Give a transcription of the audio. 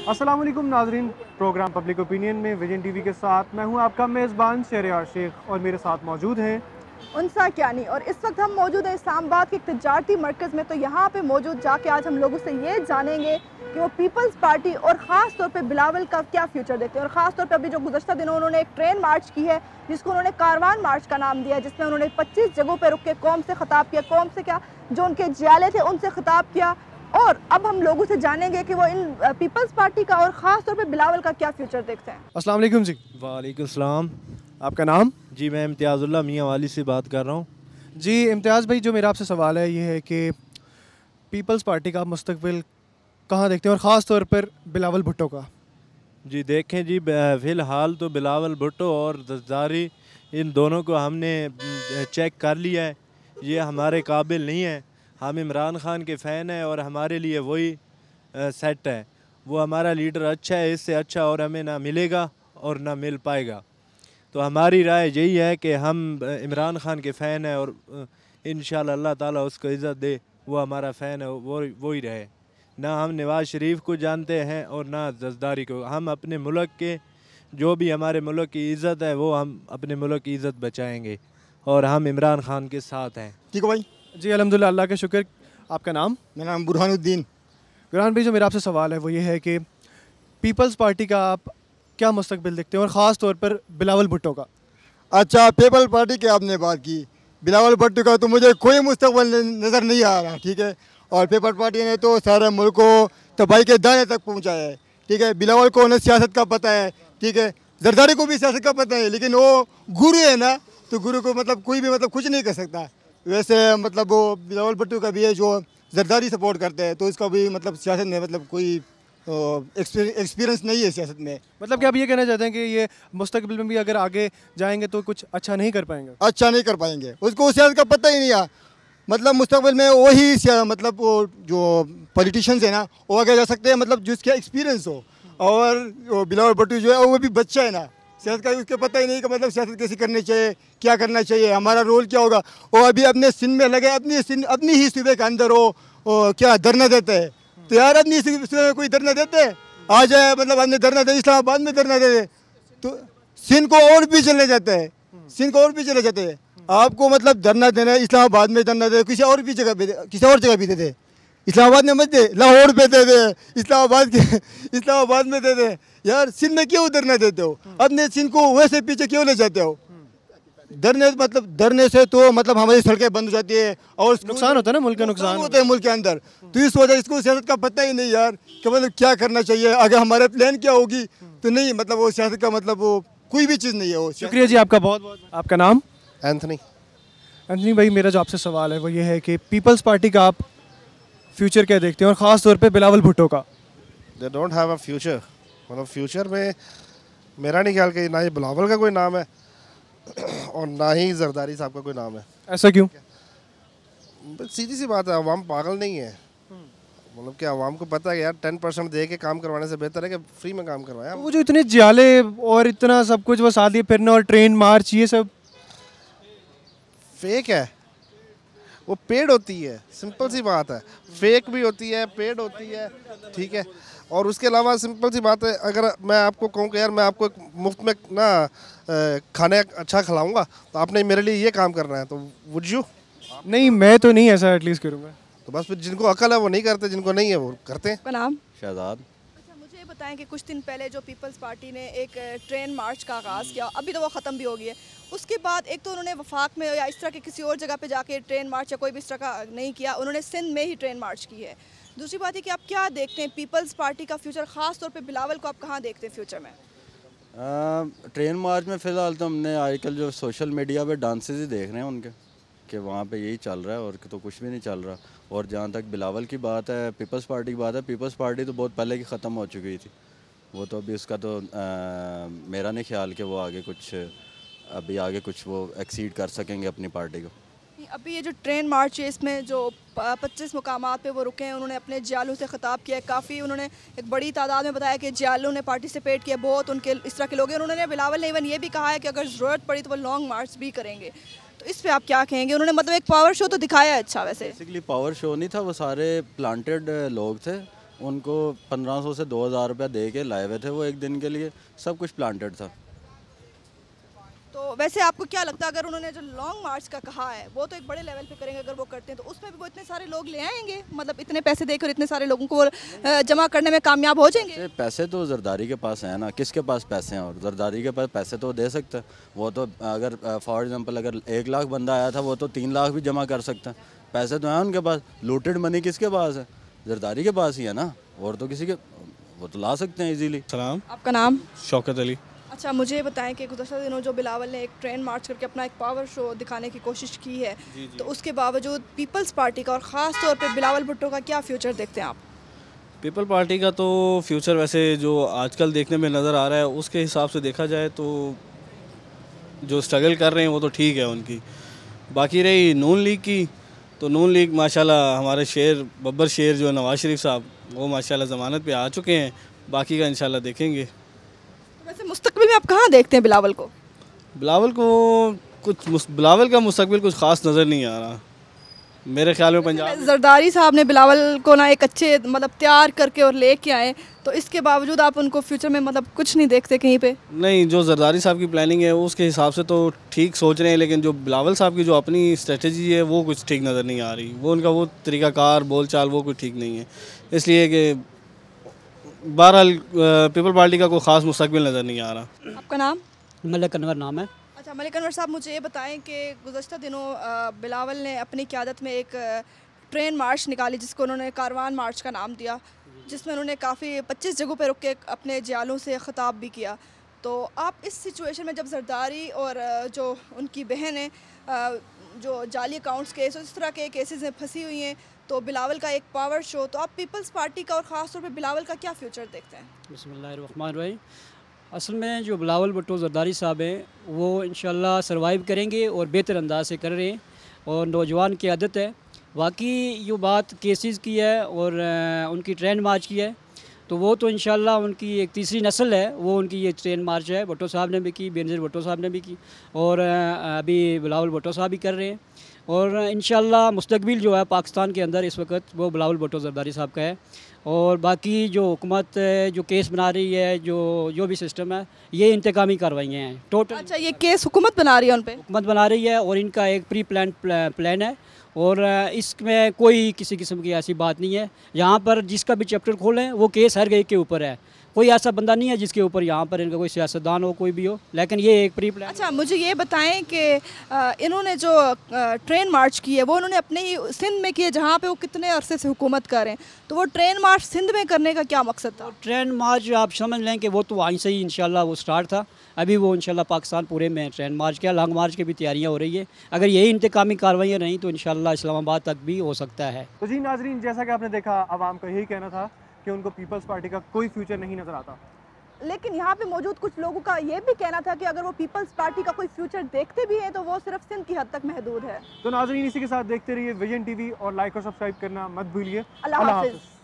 अस्सलाम वालेकुम नाजरीन, प्रोग्राम पब्लिक ओपिनियन में विजन टीवी के साथ मैं हूं आपका मेज़बान शहरयार शेख और मेरे साथ मौजूद हैं उनसा क्या नहीं। और इस वक्त हम मौजूद हैं इस्लामाबाद के एक तजारती मरकज़ में। तो यहाँ पे मौजूद जाके आज हम लोगों से ये जानेंगे कि वो पीपल्स पार्टी और ख़ास तौर पे बिलावल का क्या फ्यूचर देखते हैं। और ख़ास तौर पे अभी जो गुज़श्ता दिनों उन्होंने एक ट्रेन मार्च की है जिसको उन्होंने कारवान मार्च का नाम दिया, जिसमें उन्होंने 25 जगहों पर रुक के कौम से ख़िताब किया, कौम से क्या जो उनके जियाले थे उनसे ख़िताब किया। और अब हम लोगों से जानेंगे कि वो इन पीपल्स पार्टी का और ख़ास तौर पे बिलावल का क्या फ्यूचर देखते हैं। अस्सलाम वालेकुम जी। वालेकुम सलाम। आपका नाम? जी मैं इम्तियाज़ुल्लाह मियाँ वाली से बात कर रहा हूँ। जी इम्तियाज़ भाई, जो मेरा आपसे सवाल है ये है कि पीपल्स पार्टी का मुस्तकबिल कहाँ देखते हैं और ख़ास तौर पर बिलावल भुट्टो का? जी देखें जी, फ़िलहाल तो बिलावल भुट्टो और ज़रदारी इन दोनों को हमने चेक कर लिया है, ये हमारे काबिल नहीं है। हम इमरान ख़ान के फ़ैन हैं और हमारे लिए वही सेट है। वो हमारा लीडर अच्छा है, इससे अच्छा और हमें ना मिलेगा और ना मिल पाएगा। तो हमारी राय यही है कि हम इमरान ख़ान के फ़ैन हैं और इंशाअल्लाह अल्लाह ताला उसको इज़्ज़त दे, वो हमारा फ़ैन है, वो ही रहे। ना हम नवाज़ शरीफ को जानते हैं और ना ज़रदारी को। हम अपने मुल्क के जो भी हमारे मुल्क की इज़्ज़त है वो हम अपने मुल्क की इज़्ज़त बचाएंगे और हम इमरान ख़ान के साथ हैं। ठीक है भाई। जी अल्हम्दुलिल्लाह, अल्लाह का शुक्र। आपका नाम? मेरा नाम बुरहानुद्दीन। गुरहान भाई, जो मेरा आपसे सवाल है वो ये है कि पीपल्स पार्टी का आप क्या मुस्तकबिल देखते हैं और ख़ास तौर पर बिलावल भुट्टो का? अच्छा, पीपल पार्टी की आपने बात की, बिलावल भुट्टो का तो मुझे कोई मुस्तकबिल नज़र नहीं आ रहा। ठीक है, और पीपल पार्टी ने तो सारे मुल्क को तबाही के दायरे तक पहुंचाया है। ठीक है, बिलावल को उन्हें सियासत का पता है। ठीक है, जरदारी को भी सियासत का पता है, लेकिन वो गुरु है ना, तो गुरु को मतलब कोई भी मतलब कुछ नहीं कर सकता। वैसे मतलब वो बिलावल भुट्टो का भी है जो जरदारी सपोर्ट करते हैं, तो इसका भी मतलब सियासत में मतलब कोई एक्सपीरियंस नहीं है सियासत में। मतलब क्या आप ये कहना चाहते हैं कि ये मुस्तकबिल में भी अगर आगे जाएंगे तो कुछ अच्छा नहीं कर पाएंगे? अच्छा नहीं कर पाएंगे, उसको सियासत का पता ही नहीं है। मतलब मुस्तकबिल में वही मतलब वो जो पॉलिटिशियंस है ना वो आगे जा सकते हैं, मतलब जिसका एक्सपीरियंस हो। और वो बिलावल भुट्टो जो है वो भी बच्चा है ना, सियासत का उसके पता ही नहीं कि मतलब सियासत कैसे करनी चाहिए, क्या करना चाहिए, हमारा रोल क्या होगा। वो अभी अपने सिंध में लगे, अपनी ही सूबे के अंदर वो क्या धरना देते हैं। तो यार अपनी सूबे में कोई धरना देते हैं? आ जाए मतलब हमने धरना दे, इस्लामाबाद में धरना दे, तो सिंध को और भी चले जाते हैं, सिंध को और भी चले जाते हैं। आपको मतलब धरना देना है, इस्लामाबाद में धरना दे, किसी और जगह भी दे दे। इस्लामाबाद में मत दे, लाहौर पे दे दे, इस्लामाबाद में दे दे। यार सिंध में क्यों धरना देते हो? अपने सिंध को वैसे पीछे क्यों ले जाते हो? धरने से तो मतलब हमारी सड़कें बंद हो जाती है और नुकसान होता है ना, मुल्क का नुकसान होता है मुल्क के अंदर। तो इस वजह इसको सियासत का पता ही नहीं यार कि मतलब क्या करना चाहिए, आगे हमारे प्लान क्या होगी। तो नहीं मतलब वो सियासत का मतलब वो कोई भी चीज़ नहीं है वो। शुक्रिया जी आपका बहुत बहुत। आपका नाम? एंथनी। एंथनी भाई, मेरा जो आपसे सवाल है वो ये है कि पीपल्स पार्टी का आप फ्यूचर क्या देखते हैं और ख़ास तौर पे बिलावल भुट्टो का? They don't have a future. मतलब फ्यूचर में मेरा नहीं ख्याल कि ना ही बिलावल का कोई नाम है और ना ही जरदारी साहब का कोई नाम है। ऐसा क्यों? सीधी सी बात है, अवाम पागल नहीं है। मतलब कि अवाम को पता है कि यार 10% दे के काम करवाने से बेहतर है कि फ्री में काम करवाया। वो जो इतने जियाले और इतना सब कुछ वो साथ ही फिरना और ट्रेन मार्च ये सब फेक है, वो पेड होती है। सिंपल सी बात है, फेक भी होती है, पेड होती है। ठीक है, और उसके अलावा सिंपल सी बात है, अगर मैं आपको कहूँ कि यार मैं आपको मुफ्त में ना खाने अच्छा खिलाऊंगा तो आपने मेरे लिए ये काम करना है, तो वुड यू? नहीं, मैं तो नहीं ऐसा एटलीस्ट करूँगा। तो बस फिर जिनको अकल है वो नहीं करते, जिनको नहीं है वो करते हैं। नाम? शहजाद। अच्छा, मुझे बताएं कि कुछ दिन पहले जो पीपल्स पार्टी ने एक ट्रेन मार्च का आगाज़ किया, अभी तो वो ख़त्म भी हो गई है। उसके बाद एक तो उन्होंने वफाक में या इस तरह के किसी और जगह पे जाके ट्रेन मार्च या कोई भी इस तरह का नहीं किया, उन्होंने सिंध में ही ट्रेन मार्च की है। दूसरी बात है कि आप क्या देखते हैं पीपल्स पार्टी का फ्यूचर, ख़ास तौर पे बिलावल को आप कहाँ देखते हैं फ्यूचर में? ट्रेन मार्च में फ़िलहाल तो हमने आजकल जो सोशल मीडिया पे डांसेस ही देख रहे हैं उनके, कि वहाँ पे यही चल रहा है और तो कुछ भी नहीं चल रहा। और जहाँ तक बिलावल की बात है, पीपल्स पार्टी की बात है, पीपल्स पार्टी तो बहुत पहले की ख़त्म हो चुकी थी। वो तो अभी उसका तो मेरा नहीं ख्याल कि वो आगे कुछ वो एक्सीड कर सकेंगे अपनी पार्टी को। अभी ये जो ट्रेन मार्च है इसमें जो 25 मुकामात पे वो रुके हैं, उन्होंने अपने जियालों से ख़िताब किया है। काफ़ी उन्होंने एक बड़ी तादाद में बताया कि जियालों ने पार्टिसिपेट किया, बहुत उनके इस तरह के लोग हैं। उन्होंने बिलावल ने इवन ये भी कहा है कि अगर ज़रूरत पड़ी तो वो लॉन्ग मार्च भी करेंगे। तो इस पे आप क्या कहेंगे? उन्होंने मतलब एक पावर शो तो दिखाया है। अच्छा, वैसे बेसिकली पावर शो नहीं था, वो सारे प्लांटेड लोग थे उनको 1500 से 2000 रुपया दे के लाए हुए थे वो एक दिन के लिए, सब कुछ प्लांटेड था। तो वैसे आपको क्या लगता है अगर उन्होंने जो लॉन्ग मार्च का कहा है वो तो एक बड़े लेवल पे करेंगे, अगर वो करते हैं तो उसमें भी वो इतने सारे लोग ले आएंगे, मतलब इतने पैसे देकर इतने सारे लोगों को जमा करने में कामयाब हो जाएंगे? पैसे तो जरदारी के पास हैं ना, किसके पास पैसे हैं? और जरदारी के पास पैसे तो दे सकता है वो, तो अगर फॉर एग्जांपल अगर 1 लाख बंदा आया था वो तो 3 लाख भी जमा कर सकता है, पैसे तो हैं उनके पास। लूटेड मनी किसके पास है? जरदारी के पास ही है ना, और तो किसी के, वो तो ला सकते हैं इजीली। सलाम, आपका नाम? शौकत अली। अच्छा, मुझे बताएं कि गुज़श्ता दिनों जो बिलावल ने एक ट्रेन मार्च करके अपना एक पावर शो दिखाने की कोशिश की है, तो उसके बावजूद पीपल्स पार्टी का और ख़ास तौर पे बिलावल भुट्टो का क्या फ्यूचर देखते हैं आप? पीपल पार्टी का तो फ्यूचर वैसे जो आजकल देखने में नज़र आ रहा है उसके हिसाब से देखा जाए तो जो स्ट्रगल कर रहे हैं वो तो ठीक है उनकी। बाकी रही नून लीग की, तो नून लीग माशाल्लाह हमारे शेर बब्बर शेर जो नवाज शरीफ साहब वो माशाल्लाह ज़मानत पे आ चुके हैं, बाकी का इंशाल्लाह देखेंगे। तो वैसे मुस्तकबिल में आप कहाँ देखते हैं बिलावल को? बिलावल का मुस्तकबिल कुछ ख़ास नज़र नहीं आ रहा मेरे ख्याल में। पंजाब जरदारी साहब ने बिलावल को ना एक अच्छे मतलब तैयार करके और लेके आए, तो इसके बावजूद आप उनको फ्यूचर में मतलब कुछ नहीं देखते कहीं पे? नहीं, जो जरदारी साहब की प्लानिंग है उसके हिसाब से तो ठीक सोच रहे हैं, लेकिन जो बिलावल साहब की जो अपनी स्ट्रेटजी है वो कुछ ठीक नज़र नहीं आ रही। वो उनका वो तरीक़ाकार बोल चाल वो कुछ ठीक नहीं है, इसलिए कि बहरहाल पीपल पार्टी का कोई ख़ास मुस्तकबिल नज़र नहीं आ रहा। आपका नाम? मलिक अनवर नाम है। अच्छा, मलिक अनवर साहब, मुझे ये बताएं कि गुज़श्ता दिनों बिलावल ने अपनी क़यादत में एक ट्रेन मार्च निकाली जिसको उन्होंने कारवान मार्च का नाम दिया, जिसमें उन्होंने काफ़ी 25 जगहों पे रुक के अपने जियालों से ख़िताब भी किया। तो आप इस सिचुएशन में जब जरदारी और जो उनकी बहन है जो जाली अकाउंट्स केस और इस तरह के केसेस में फंसी हुई हैं, तो बिलावल का एक पावर शो, तो आप पीपल्स पार्टी का और ख़ास तौर पे बिलावल का क्या फ्यूचर देखते हैं? बिस्मिल्लाहिर्रहमानिर्रहीम। असल में जो बिलावल भुट्टो जरदारी साहब हैं वो इंशाल्लाह सर्वाइव करेंगे और बेहतर अंदाज से कर रहे हैं, और नौजवान की आदत है। बाकी जो बात केसेस की है और उनकी ट्रेन मार्च की है, तो वो तो इंशाल्लाह उनकी एक तीसरी नस्ल है, वो उनकी ये ट्रेन मार्च है। भुट्टो साहब ने भी की, बेनज़ीर भुट्टो साहब ने भी की, और अभी बिलावल भुट्टो साहब भी कर रहे हैं। और इंशाल्लाह मुस्तकबिल जो है पाकिस्तान के अंदर इस वक्त वो बिलावल भुट्टो जरदारी साहब का है। और बाकी जो हुकूमत जो केस बना रही है, जो भी सिस्टम है, ये इंतकामी कार्रवाइयाँ हैं टोटल। अच्छा, ये केस हुकूमत बना रही है उन पे? हुकूमत बना रही है, और इनका एक प्री प्लान है, और इसमें कोई किसी किस्म की ऐसी बात नहीं है। यहाँ पर जिसका भी चैप्टर खोलें वो केस हर एक के ऊपर है, कोई ऐसा बंदा नहीं है जिसके ऊपर यहाँ पर इनका कोई सियासतदान हो, कोई भी हो, लेकिन ये एक प्री प्लान। अच्छा, मुझे ये बताएं कि इन्होंने जो ट्रेन मार्च की है वो उन्होंने अपने ही सिंध में की है जहाँ पे वो कितने अरसे से हुकूमत कर रहे हैं, तो वो ट्रेन मार्च सिंध में करने का क्या मकसद था? ट्रेन मार्च आप समझ लें कि वो तो वहीं से ही इंशाल्लाह वो स्टार्ट था। अभी वो इंशाल्लाह पाकिस्तान पूरे में ट्रेन मार्च किया, लॉन्ग मार्च की भी तैयारियाँ हो रही है। अगर यही इंतकामी कार्रवाइयाँ रहीं तो इंशाल्लाह इस्लामाबाद तक भी हो सकता है। तो जी नाजरीन, जैसा कि आपने देखा, आवाम का यही कहना था कि उनको पीपल्स पार्टी का कोई फ्यूचर नहीं नज़र आता। लेकिन यहाँ पे मौजूद कुछ लोगों का ये भी कहना था कि अगर वो पीपल्स पार्टी का कोई फ्यूचर देखते भी हैं तो वो सिर्फ सिंध की हद तक महदूद है। तो नाजरीन, इसी के साथ देखते रहिए विजन टीवी और लाइक और सब्सक्राइब करना मत भूलिए। अल्लाह हाफिज़।